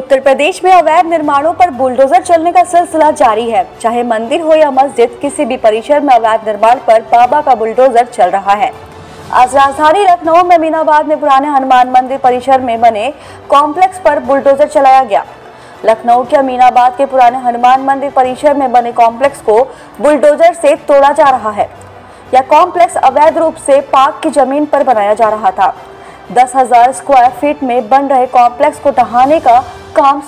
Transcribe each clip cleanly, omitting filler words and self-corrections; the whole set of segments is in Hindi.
उत्तर प्रदेश में अवैध निर्माणों पर बुलडोजर चलने का सिलसिला जारी है। चाहे मंदिर हो या मस्जिद, किसी भी परिसर में अवैध निर्माण पर बाबा का बुलडोजर चल रहा है। आज राजधानी लखनऊ में अमीनाबाद में पुराने हनुमान मंदिर परिसर में बने कॉम्प्लेक्स पर बुलडोजर चलाया गया। लखनऊ के अमीनाबाद के पुराने हनुमान मंदिर परिसर में बने कॉम्प्लेक्स को बुलडोजर से तोड़ा जा रहा है। यह कॉम्प्लेक्स अवैध रूप से पार्क की जमीन पर बनाया जा रहा था। 10,000 स्क्वायर फीट में बन रहे कॉम्प्लेक्स को ढहाने का काम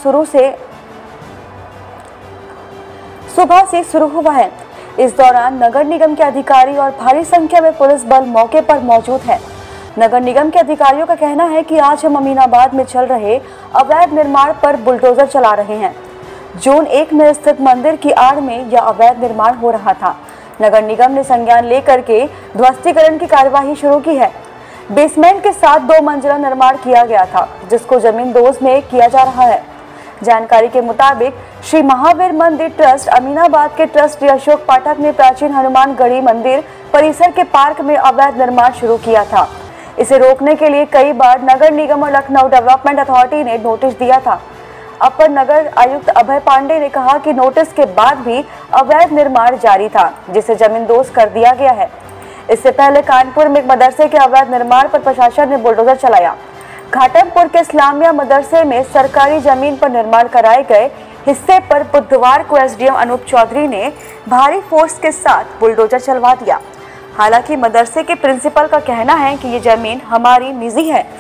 सुबह से शुरू हुआ है। इस दौरान नगर निगम के अधिकारी और भारी संख्या में पुलिस बल मौके पर मौजूद है। नगर निगम के अधिकारियों का कहना है कि आज हम अमीनाबाद में चल रहे अवैध निर्माण पर बुलडोजर चला रहे हैं। जोन 1 में स्थित मंदिर की आड़ में यह अवैध निर्माण हो रहा था। नगर निगम ने संज्ञान लेकर के ध्वस्तीकरण की कार्यवाही शुरू की है। बेसमेंट के साथ 2 मंजिला निर्माण किया गया था, जिसको जमीन दोज में किया जा रहा है। जानकारी के मुताबिक श्री महावीर मंदिर ट्रस्ट अमीनाबाद के ट्रस्टी अशोक पाठक ने प्राचीन हनुमान गढ़ी मंदिर परिसर के पार्क में अवैध निर्माण शुरू किया था। इसे रोकने के लिए कई बार नगर निगम और लखनऊ डेवलपमेंट अथॉरिटी ने नोटिस दिया था। अपर नगर आयुक्त अभय पांडे ने कहा कि नोटिस के बाद भी अवैध निर्माण जारी था, जिसे जमींदोज कर दिया गया है। इससे पहले कानपुर में एक मदरसे के अवैध निर्माण पर प्रशासन ने बुलडोजर चलाया। घाटमपुर के इस्लामिया मदरसे में सरकारी जमीन पर निर्माण कराए गए हिस्से पर बुधवार को एसडीएम अनूप चौधरी ने भारी फोर्स के साथ बुलडोजर चलवा दिया। हालांकि मदरसे के प्रिंसिपल का कहना है कि ये जमीन हमारी निजी है।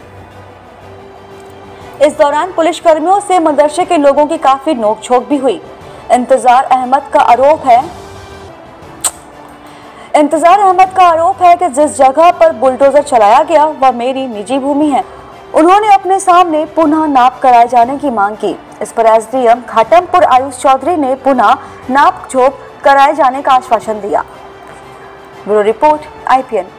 इस दौरान पुलिसकर्मियों से मदरसे के लोगों की काफी नोकझोंक भी हुई। इंतजार अहमद का आरोप है कि जिस जगह पर बुलडोजर चलाया गया वह मेरी निजी भूमि है। उन्होंने अपने सामने पुनः नाप कराए जाने की मांग की। इस पर एसडीएम घाटमपुर आयुष चौधरी ने पुनः नाप जोख कराए जाने का आश्वासन दिया। Bureau report IPN।